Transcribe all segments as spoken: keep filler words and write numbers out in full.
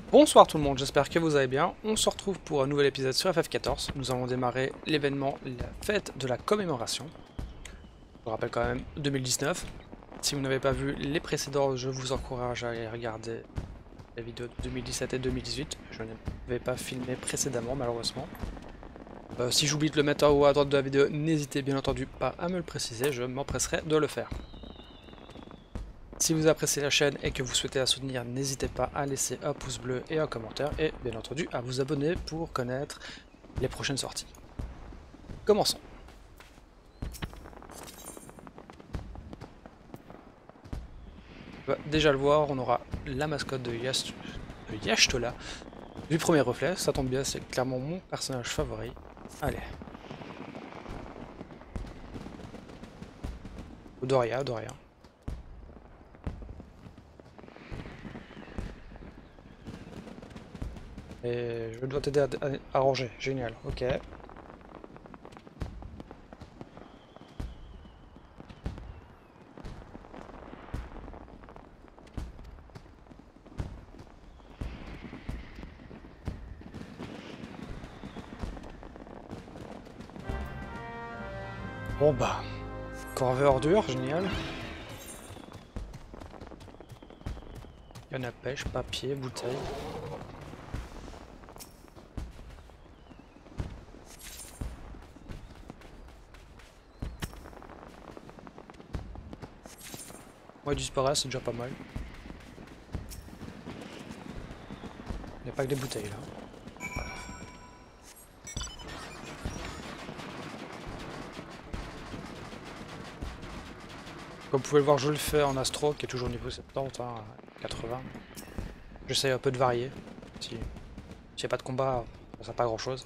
Bonsoir tout le monde, j'espère que vous allez bien. On se retrouve pour un nouvel épisode sur F F quatorze. Nous allons démarrer l'événement, la fête de la commémoration. Je vous rappelle quand même deux mille dix-neuf. Si vous n'avez pas vu les précédents, je vous encourage à aller regarder les vidéos de deux mille dix-sept et deux mille dix-huit. Je n'avais pas filmé précédemment malheureusement. Euh, si j'oublie de le mettre en haut à droite de la vidéo, n'hésitez bien entendu pas à me le préciser, je m'empresserai de le faire. Si vous appréciez la chaîne et que vous souhaitez la soutenir, n'hésitez pas à laisser un pouce bleu et un commentaire, et bien entendu à vous abonner pour connaître les prochaines sorties. Commençons. On va déjà le voir, on aura la mascotte de Yast- de Yashtola du premier reflet, ça tombe bien, c'est clairement mon personnage favori. Allez. Doria, Doria. Et je dois t'aider à, à, à ranger, génial, ok. Bon bah, corvée ordure, génial. Canne à pêche, papier, bouteille. Moi, du disparaît, c'est déjà pas mal. Il n'y a pas que des bouteilles là. Comme vous pouvez le voir, je le fais en astro, qui est toujours niveau soixante-dix, hein, quatre-vingts. J'essaie un peu de varier. Si il n'y a pas de combat, ça sert pas à grand chose.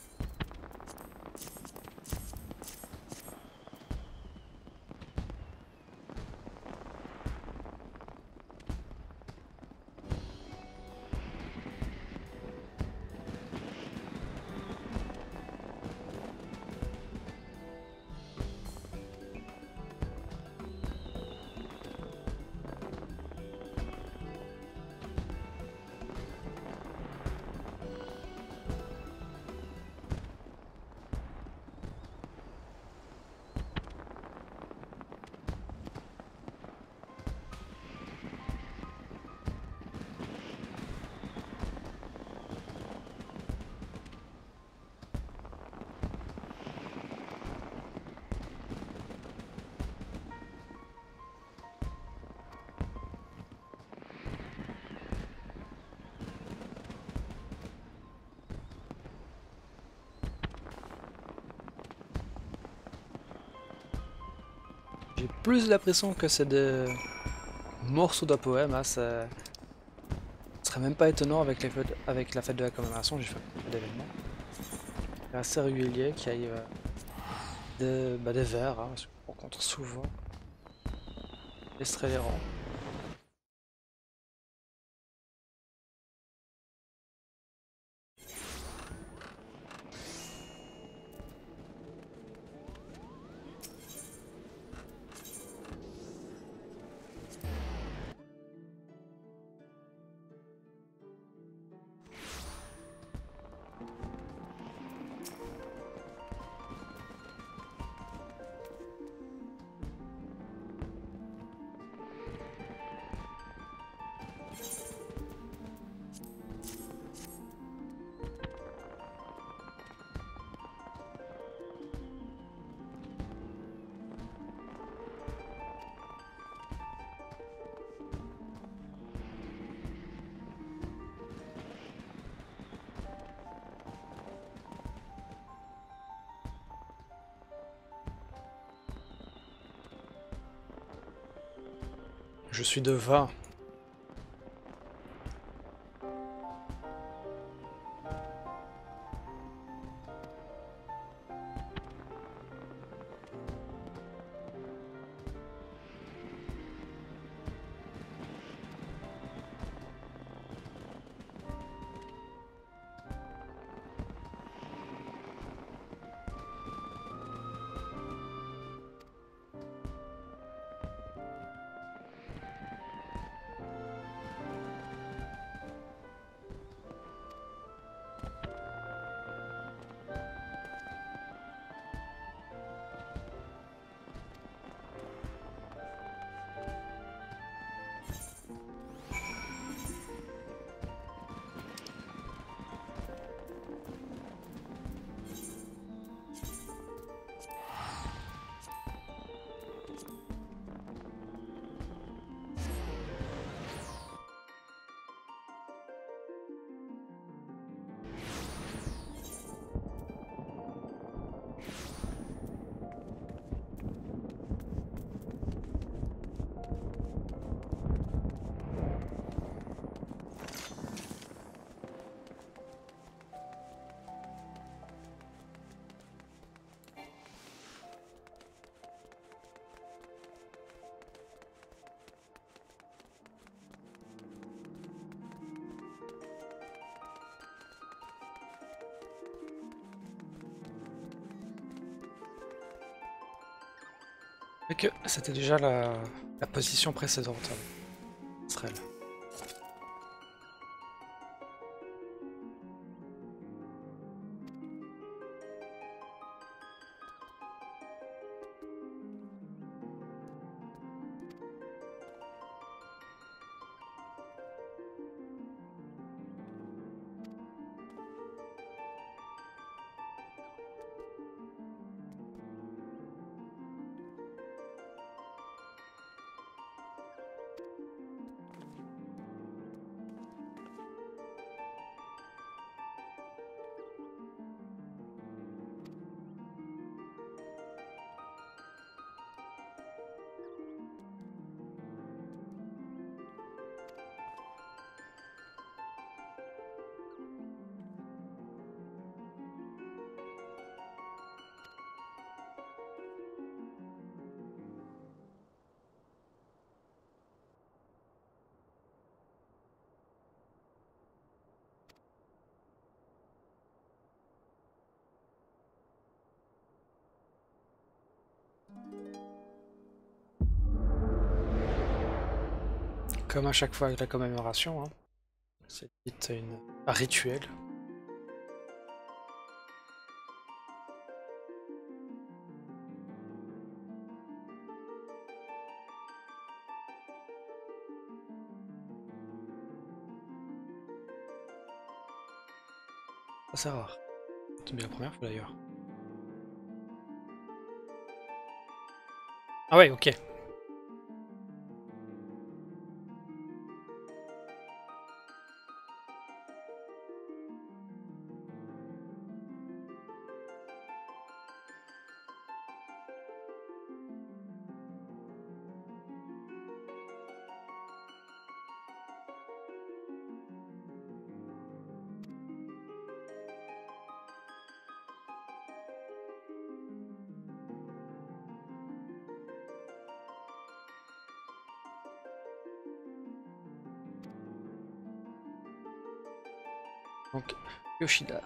J'ai plus l'impression que c'est des morceaux d'un poème, hein, ça... Ce serait même pas étonnant avec, les fêtes, avec la fête de la commémoration, j'ai fait beaucoup d'événements. C'est assez régulier qu'il y ait euh, des, bah, des vers, hein, parce qu'on rencontre souvent. Les rangs. Je suis de vin. Et que c'était déjà la, la position précédente. Israël. Comme à chaque fois avec la commémoration, hein. C'est vite une... un rituel. C'est rare. C'est bien la première fois d'ailleurs. Ah ouais, ok. Donc, Yoshida.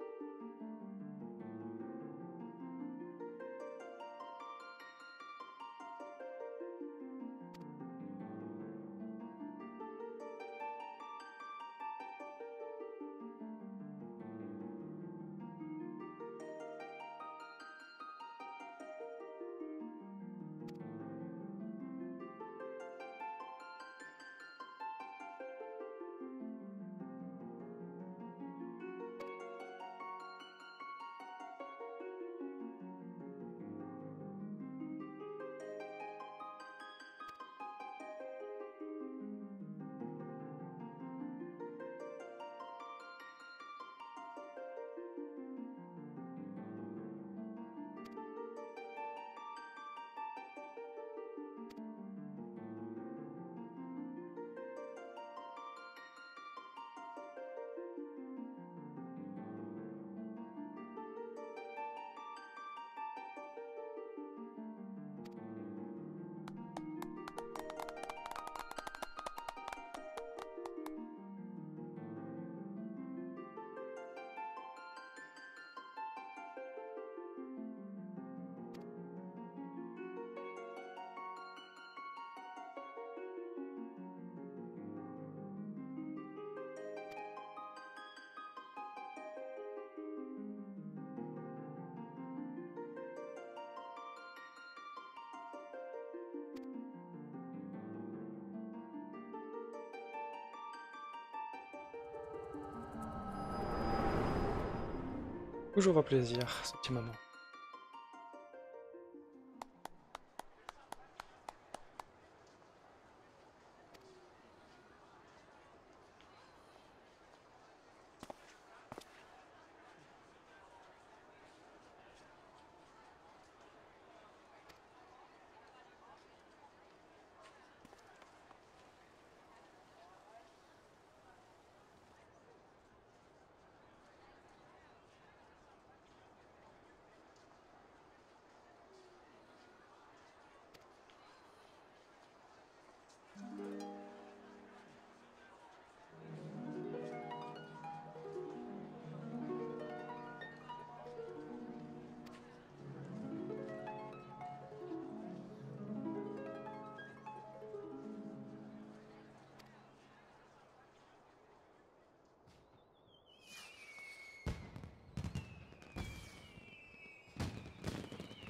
Toujours un plaisir, ce petit moment.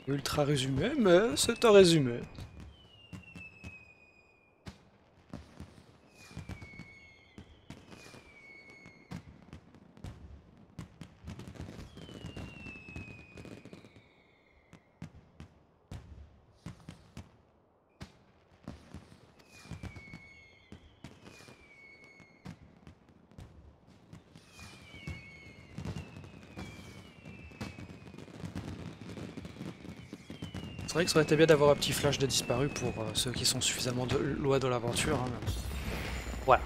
Ultra résumé, mais c'est un résumé. C'est vrai que ça aurait été bien d'avoir un petit flash de disparu pour euh, ceux qui sont suffisamment de loin dans l'aventure. Hein, mais... Voilà.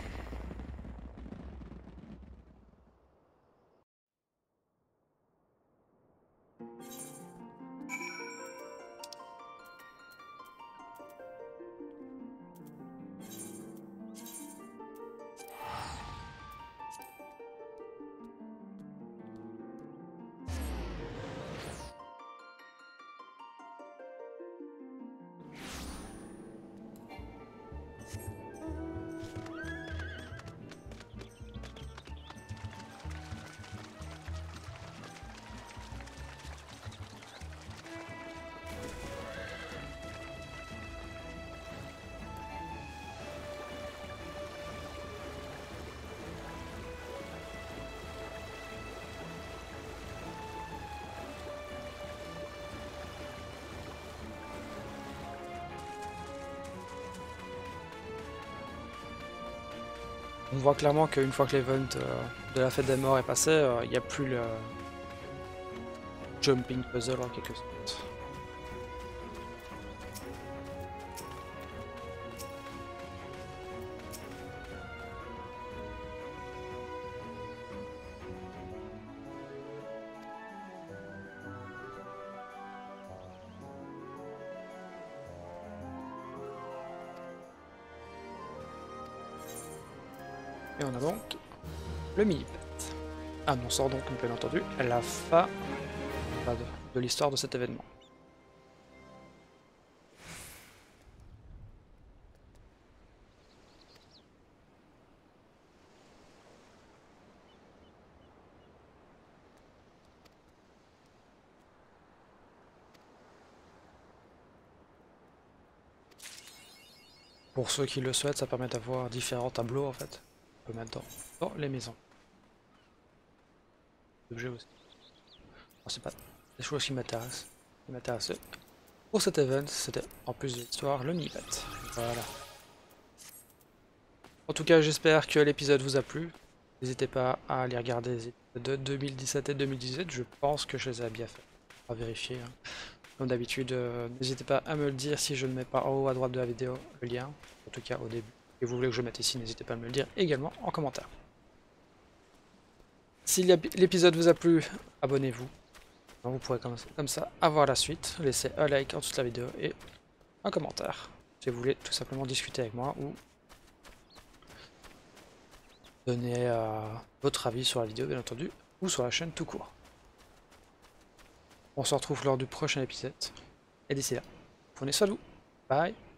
On voit clairement qu'une fois que l'event euh, de la fête des morts est passé, euh, il n'y a plus le jumping puzzle en quelque sorte. Et on a donc le millipede. Ah, on sort donc, bien entendu, la fin de, de l'histoire de cet événement. Pour ceux qui le souhaitent, ça permet d'avoir différents tableaux en fait. On peut mettre dans, dans les maisons. Objets aussi. C'est pas des choses qui m'intéressent. Qui m'intéressaient. Pour cet event, c'était en plus de l'histoire le millipede. Voilà. En tout cas, j'espère que l'épisode vous a plu. N'hésitez pas à aller regarder les épisodes de deux mille dix-sept et deux mille dix-huit. Je pense que je les ai bien fait. On va vérifier. Hein. Comme d'habitude, euh, n'hésitez pas à me le dire si je ne mets pas en haut à droite de la vidéo le lien. En tout cas au début. Et vous voulez que je mette ici, n'hésitez pas à me le dire également en commentaire. Si l'épisode vous a plu, abonnez-vous. Vous pourrez comme ça avoir la suite. Laissez un like en dessous de la vidéo et un commentaire. Si vous voulez tout simplement discuter avec moi ou donner euh, votre avis sur la vidéo bien entendu ou sur la chaîne tout court. On se retrouve lors du prochain épisode et d'ici là, prenez soin de vous. Bye.